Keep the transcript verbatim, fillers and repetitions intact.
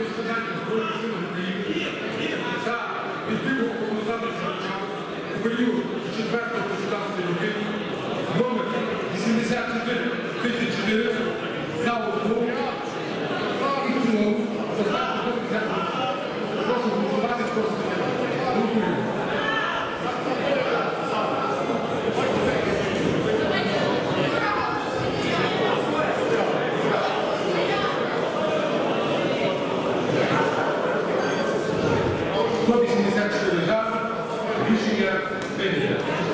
про складання Збройних сил України та відбивого повномасштабного часу у період з четвертого по шістнадцятий роки номер вісімдесят чотири тридцять чотири за основу і в цілому за захистом землі. Прошу голосувати, прошу підтримати. Голосуємо. сто вісімдесят чотири за. Рішення прийнято.